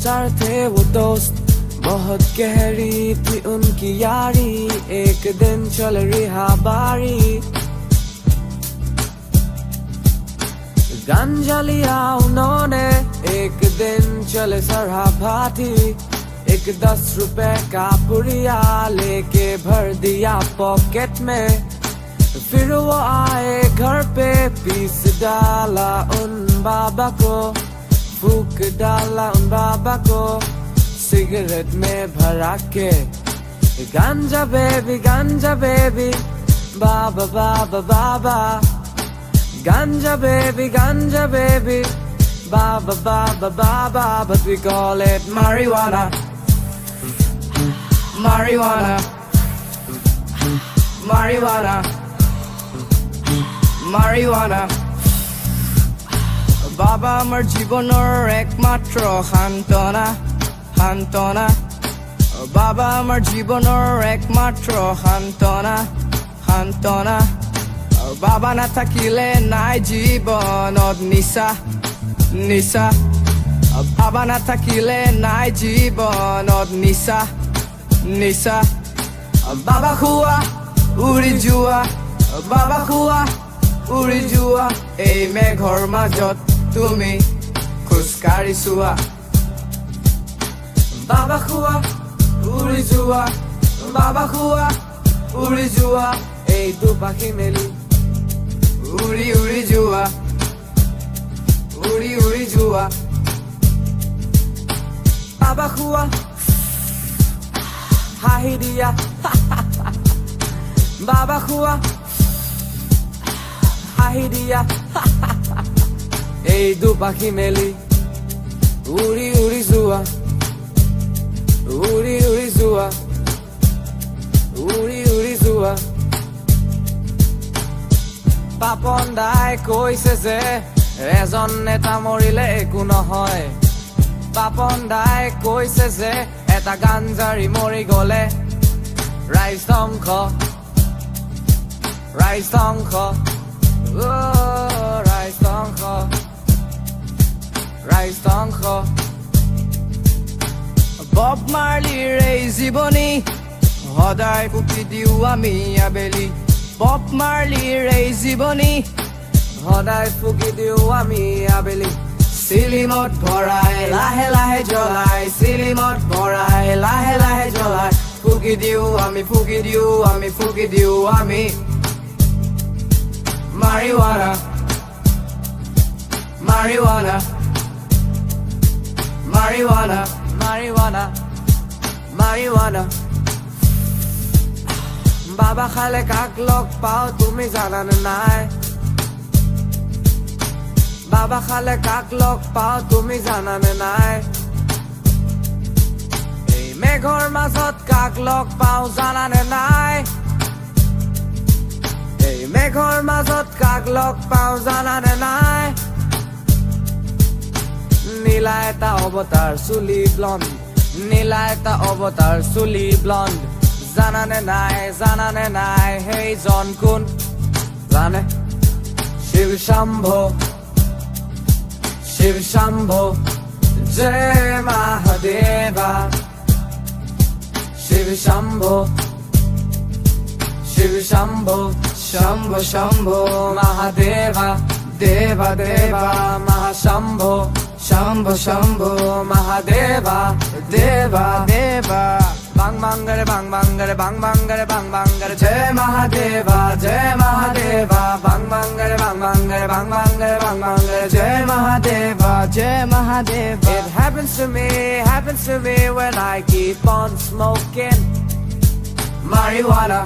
संसार थे वो दोस्त, बहुत गहरी थी उनकी यारी, एक दिन चल रिहा बारी। गांजा लिया उन्होंने, एक दिन चले सरहा भाटी, एक 10 रुपए का पुड़िया लेके भर दिया पॉकेट में। फिर वो आए घर पे, पीस डाला उन बाबा को, फूक डाला उन बाबा को सिगरेट में भरा के। Ganja baby baba baba baba, ganja baby baba baba baba, but we call it marijuana, marijuana, marijuana, marijuana। বাবা আমার জীবনের একমাত্র সান্তনা, সান্তনা। বাবা আমার জীবনের একমাত্র সান্তনা, সান্তনা। বাবা না থাকিলে নাই জীবনত নিশা, নিশা। বাবা না থাকিলে নাই জীবনত নিশা, নিশা। বাবা খোৱা উৰি যোৱা, বাবা খোৱা উৰি যোৱা, এই মেঘৰ মাজত তুমি খোজকাঢ়ি চোৱা। বাবা খোৱা উৰি যোৱা, বাবা খোৱা উৰি যোৱা, এই দুপাখি মেলি উৰি উৰি যোৱা, উৰি উৰি যোৱা। বাবা খোৱা হাঁহি দিয়া, বাবা খোৱা হাঁহি দিয়া, এই দুপাখি মেলি উৰি উৰি যোৱা, উৰি উৰি যোৱা, উৰি উৰি যোৱা। পাপন দাই কৈছে যে এজন নেতা মৰিলে একো নহয়, পাপন দাই কৈছে যে এটা গাঞ্জাৰী মৰি গলে ৰাইজ ধ্বংস, ৰাইজ ধ্বংস, ৰাইজ ধ্বংস, ৰাইজ ধ্বংস। বব মাৰ্লিৰ এই জীৱনী সদায় ফুকি দিওঁ আমি আবেলি, বব মাৰ্লিৰ এই জীৱনী সদায় ফুকি দিওঁ আমি আবেলি। চিলিমত ভৰাই লাহে লাহে জ্বলাই, চিলিমত ভৰাই লাহে লাহে জ্বলাই, ফুকি দিওঁ আমি, ফুকি দিওঁ আমি, ফুকি দিওঁ আমি। marijuana, marijuana, marijuana, marijuana, marijuana। বাবা খালে কাক লগ পাও তুমি জানানে নাই, বাবা খালে কাক লগ পাও তুমি জানানে নাই, এই মেঘৰ মাজত কাক লগ পাও জানানে নাই, এই মেঘৰ মাজত কাক লগ পাও জানানে নাই। নীলা এটা অৱতাৰ চুলি ব্লণ্ড, নীলা এটা অৱতাৰ চুলি ব্লণ্ড, জানানে নাই, জানানে নাই সেইজন কোন জানে? শিৱ শম্ভো, শিৱ শম্ভো, জয় মহাদেৱা, শিৱ শম্ভো, শিৱ শম্ভো, শম্ভো শম্ভো মহাদেৱা, দেৱা দেৱা মহাশম্ভো, শম্ভো শম্ভো মহাদেৱা, দেৱা দেৱা। bang bangare bang bangare bang bangare bang bangare, jai mahadeva, jai mahadeva, bang bangare bang bangare bang bangare bang bangare, jai mahadeva, jai mahadeva। It happens to me when I keep on smoking marijuana,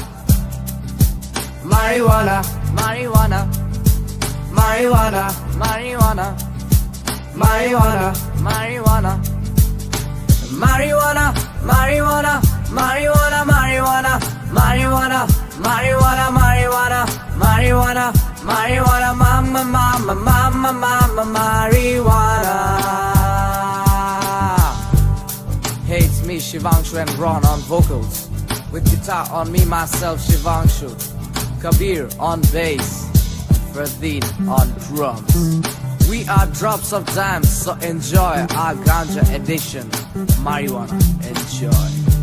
marijuana, marijuana, marijuana, marijuana, marijuana, marijuana, marijuana, marijuana, marijuana, marijuana, marijuana, marijuana, marijuana, marijuana, marijuana, mama, mama, mama, mama, marijuana. Hey, it's me, Shivangshu, and Ron on vocals, with guitar on me, myself, Shivangshu, Kabir on bass, Ferdin on drums. We are drops of time, so enjoy our ganja edition. Marijuana, enjoy.